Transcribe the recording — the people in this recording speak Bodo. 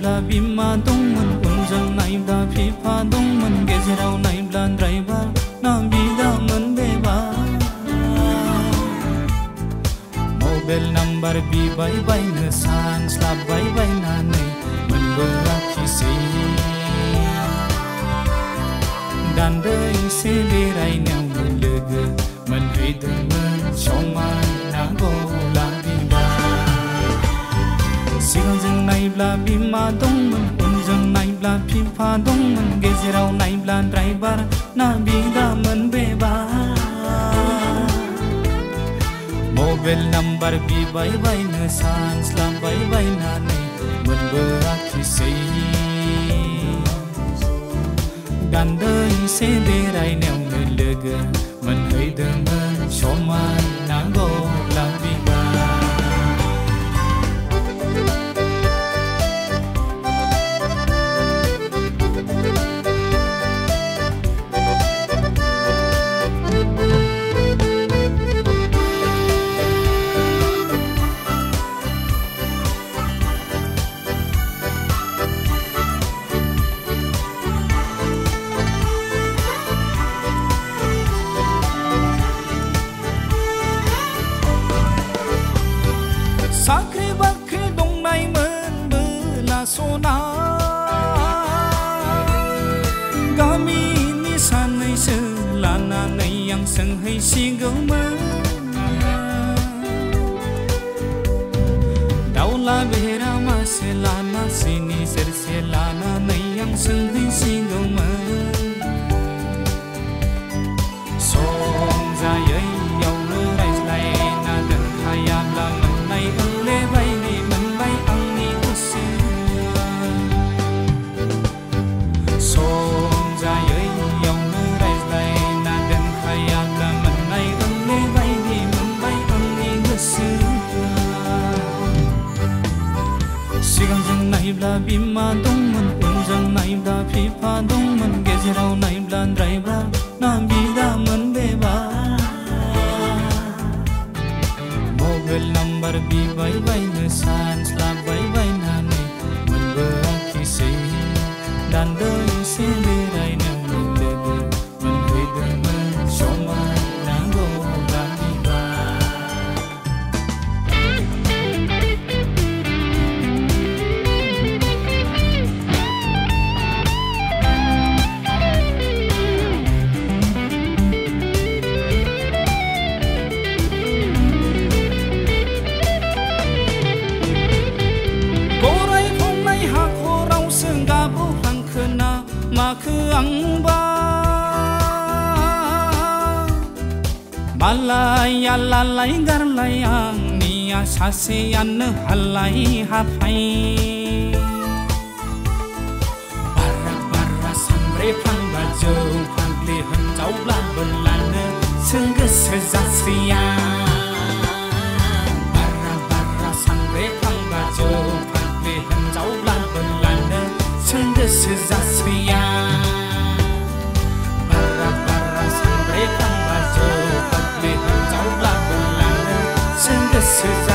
नायब्ला बिमा दंमोन उनजों नायब्ला बिफा दंमोन गेजेराव नायब्ला ड्राइभार ना बिदामोन बेबा मबाइल नाम्बार बिबाय बायनो सानस्लाबबाय बायनानै मोनबोआखिसै दान्दैसे बेरायनायावनो लोगो मोनहैदोंमोन समायना गलाबिबा सिगांजों नायब्ला बिमा दंमोन उनजों नायब्ला बिफा दंमोन गेजेराव नायब्ला ड्राइभार ना बिदामोन बेबा मबाइल नाम्बार बिबाय बायनो सानस्लाबबाय बायनानै मोनबोआखिसै दान्दैसे बेरायनायावनो लोगो मोनहैदोंमोन समायना गलाबिबा साख्रि बाख्रि दंनायमोनबोला सना गामिनि सानैसो लानानै आं सोंहैसिगौमोन दाउला बेहेरा मासे लाना सिनि सेरसे लानानै आं सोंहैसिगौमोन संजायैयावनो रायज्लायना दोनखायाब्ला मोनबाय आंनि गोसोआ संजायैयावनो रायज्लायना दोनखायाब्ला मोनबाय आंनि गोसोआ सिगांजों नायब्ला बिमा दंमोन उनजों नायब्ला बिफा दंमोन गेजेराव नायब्ला ड्राइभार ना बिदामोन बेबा मबाइल नाम्बार बिबाय बायनो सानस्लाबबाय बायनानै मोनबोआखिसै दान्दैसे बेरायनायावनो लोगो मोनहैदोंमोन समायना गलाबिबा माखो आंबा मालाया लालाय गारलाय आंनिया सासेयानो हालाय हाफाय बारा सानब्रेफ्लांबा जौ फाग्लि हिनजावब्लाबो लानो सों गोसो जासैया बारा सानब्रेफ्लांबा जौ फाग्लि हिनजावब्लाबो लानो सों गोसो जासैया बारा सानब्रेफ्लांबा जौ फाग्लि हिनजावब्लाबो लानो सों गोसो